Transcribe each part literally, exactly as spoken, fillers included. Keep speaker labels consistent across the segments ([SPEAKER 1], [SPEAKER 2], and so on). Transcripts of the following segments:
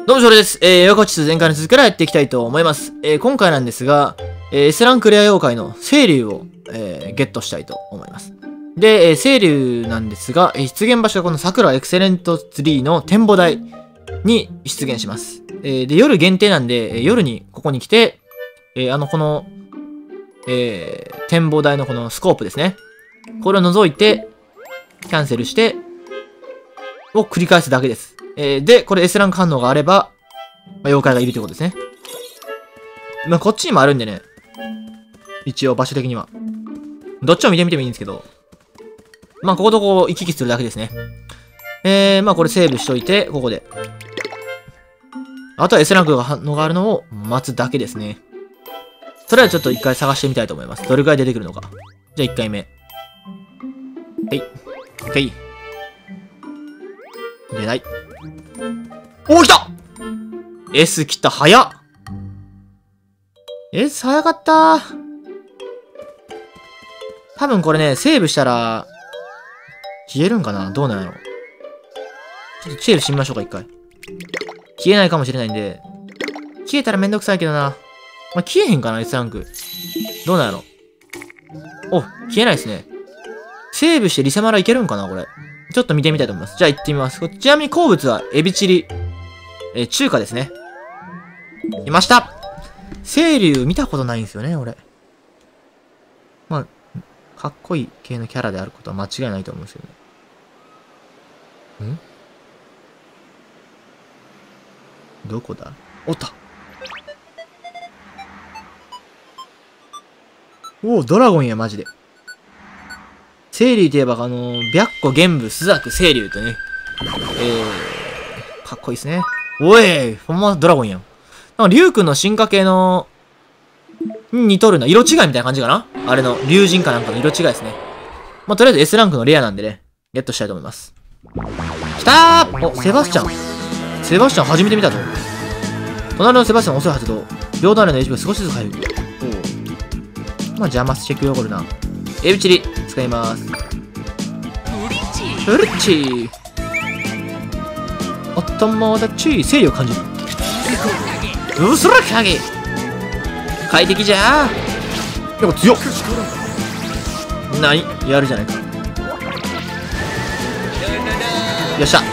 [SPEAKER 1] どうも、ショルです。えー、横地前回の続きからやっていきたいと思います。えー、今回なんですが、えー、S ランクレア妖怪の清流を、えー、ゲットしたいと思います。で、えー、清流なんですが、えー、出現場所がこの桜エクセレントツリーの展望台に出現します。えー、で、夜限定なんで、えー、夜にここに来て、えー、あの、この、えー、展望台のこのスコープですね。これを覗いて、キャンセルして、を繰り返すだけです。えー、で、これ S ランク反応があれば、まあ、妖怪がいるということですね。まあ、こっちにもあるんでね。一応、場所的には。どっちを見てみてもいいんですけど。まあ、こことこう、行き来するだけですね。えー、まあ、これセーブしといて、ここで。あとは S ランクが反応があるのを待つだけですね。それはちょっと一回探してみたいと思います。どれくらい出てくるのか。じゃあ、一回目。はい。OK。出ない。おー、来た !S 来た、早っ !S 早かったー。多分これね、セーブしたら、消えるんかなどうなんやろ。ちょっとセーブしてみましょうか、一回。消えないかもしれないんで。消えたらめんどくさいけどな。まあ、消えへんかな、S ランク。どうなんやろ。お、消えないですね。セーブしてリセマラいけるんかな、これ。ちょっと見てみたいと思います。じゃあ行ってみます。ちなみに好物はエビチリ。えー、中華ですね。いました。清流見たことないんですよね、俺。まあ、かっこいい系のキャラであることは間違いないと思うんですけどね。んどこだおった。おお、ドラゴンや、マジで。清流といえば、あのー、白虎、玄武、朱雀、清流とね。えー、かっこいいですね。おいほんまドラゴンやん。なんか、竜くんの進化系の、に似とるな。色違いみたいな感じかなあれの、竜神かなんかの色違いですね。まあ、とりあえず S ランクのレアなんでね、ゲットしたいと思います。きたーお、セバスチャン。セバスチャン初めて見たぞ。隣のセバスチャン遅い発動。両隣の エイチピー が少しずつ回復。おお。まあ、邪魔してくよ、これな。エビチリ、使います。フリッチ頭立ち、精力感じる。うすら影快適じゃー。でも強っ。何やるじゃないか。よっしゃ。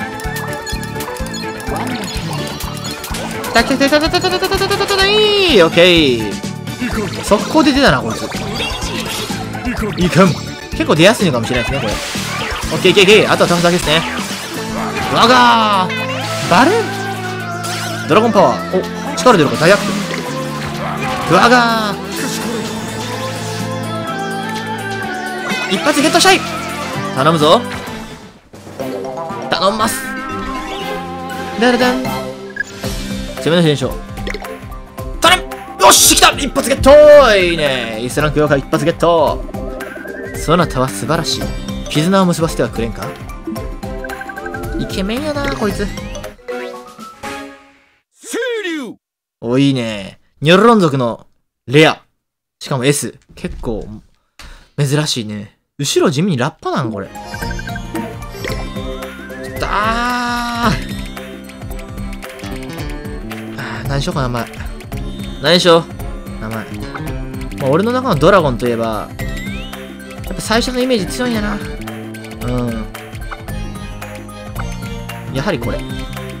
[SPEAKER 1] たたたたたたたたたたたたたいいオッケー。速攻で出たな、こいつ。いいかも。結構出やすいのかもしれないですね、これ。オッケー、いけいけ。あとは倒すだけですね。わがーバルーンドラゴンパワー。お、力出るか、大アップ。わがー一発ゲットしたい頼むぞ頼んますダラダン攻めの連勝頼むよし来た一発ゲットいいね S ランク妖怪一発ゲットそなたは素晴らしい絆を結ばせてはくれんかイケメンやなこいつ清流おいいねニョロロン族のレアしかも S 結構珍しいね後ろ地味にラッパなのこれだー何しようかな名前何しよう名前、まあ、俺の中のドラゴンといえばやっぱ最初のイメージ強いんやなうんやはりこれ来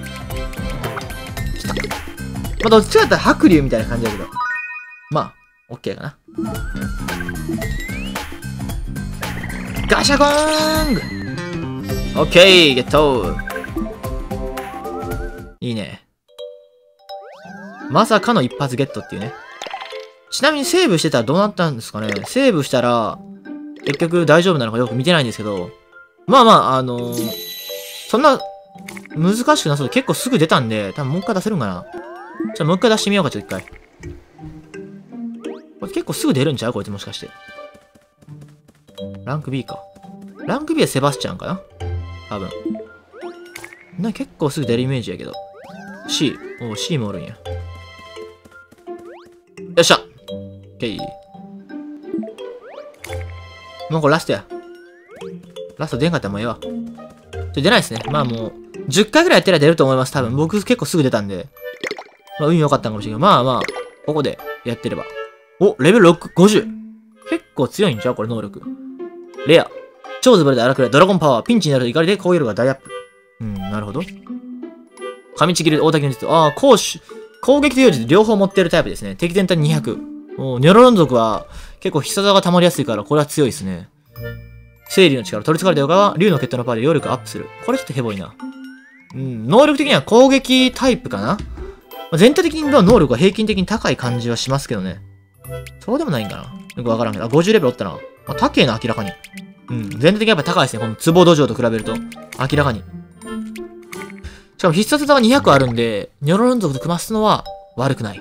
[SPEAKER 1] たまあどっちかやったら白龍みたいな感じだけどまあオッケーかなガシャコーンオッケーゲットいいねまさかの一発ゲットっていうねちなみにセーブしてたらどうなったんですかねセーブしたら結局大丈夫なのかよく見てないんですけどまあまああのー、そんな難しくなそうで結構すぐ出たんで多分もう一回出せるんかなじゃあもう一回出してみようかちょっと一回これ結構すぐ出るんちゃうこいつもしかしてランク B か。ランク B はセバスチャンかな多分。な、結構すぐ出るイメージやけど。C。おう、C もおるんや。よっしゃ !OK。もうこれラストや。ラスト出んかったらもうええわ。ちょ、出ないですね。まあもう、 じゅっかいぐらいやってら出ると思います。多分。僕結構すぐ出たんで。まあ、運良かったんかもしれんけど。まあまあ、ここでやってれば。お、レベルろく、ごじゅう。結構強いんちゃうこれ能力。レア。超ズボルで荒くれ、ドラゴンパワー。ピンチになると怒りで攻撃力が大アップ。うん、なるほど。噛みちぎる大竹の術。ああ、攻守、攻撃と幼児両方持ってるタイプですね。敵全体にひゃく。おニョロロン族は結構必殺技が溜まりやすいから、これは強いですね。生理の力、取り憑かれた横は竜の血統のパワーで揚力アップする。これちょっとヘボいな。うん、能力的には攻撃タイプかな。全体的に能力は平均的に高い感じはしますけどね。そうでもないんかな。よくわからんけど。あ、ごじゅうレベルおったな。まあ、高えな、明らかに。うん、全体的にやっぱ高いですね。この壺土壌と比べると。明らかに。しかも必殺技がにひゃくあるんで、ニョロロン族と組ますのは悪くない。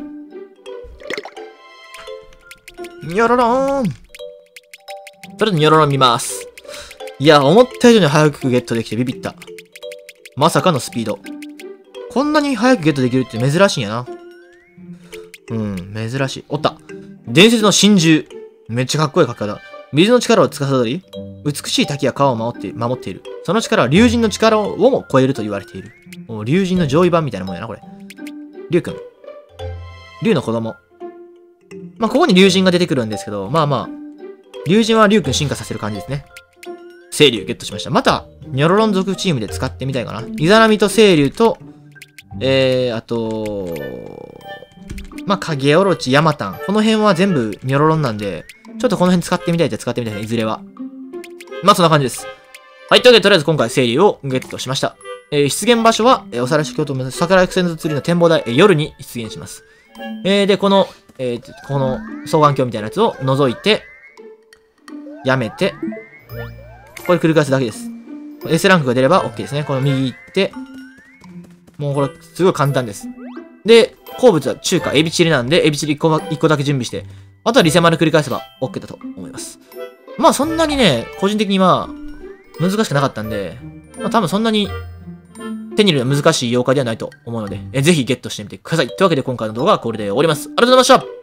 [SPEAKER 1] ニョロローン。とりあえずニョロロン見ます。いや、思った以上に早くゲットできてビビった。まさかのスピード。こんなに早くゲットできるって珍しいんやな。うん、珍しい。おった。伝説の真珠。めっちゃかっこいい書き方。水の力を司り、美しい滝や川を守って守っている。その力は竜神の力をも超えると言われている。お竜神の上位版みたいなもんやな、これ。竜くん。竜の子供。まあ、ここに竜神が出てくるんですけど、まあまあ、竜神は竜くん進化させる感じですね。清流ゲットしました。また、ニョロロン族チームで使ってみたいかな。イザナミと清流と、えー、あと、まあ、影オロチ、ヤマタン。この辺は全部ニョロロンなんで、ちょっとこの辺使ってみたいって使ってみたいね、いずれは。まあ、そんな感じです。はい、というわけで、とりあえず今回清流をゲットしました。えー、出現場所は、えー、おさらし京都の桜एक्線釣りの展望台、えー、夜に出現します。えー、で、この、えー、この双眼鏡みたいなやつを覗いて、やめて、これ繰り返すだけです。S ランクが出れば OK ですね。この右行って、もうこれ、すごい簡単です。で、好物は中華、エビチリなんで、エビチリいっこ、いっこだけ準備して、あとはリセマル繰り返せば OK だと思います。まあそんなにね、個人的にまあ、難しくなかったんで、まあ多分そんなに手に入れるのは難しい妖怪ではないと思うので、えぜひゲットしてみてください。というわけで今回の動画はこれで終わります。ありがとうございました。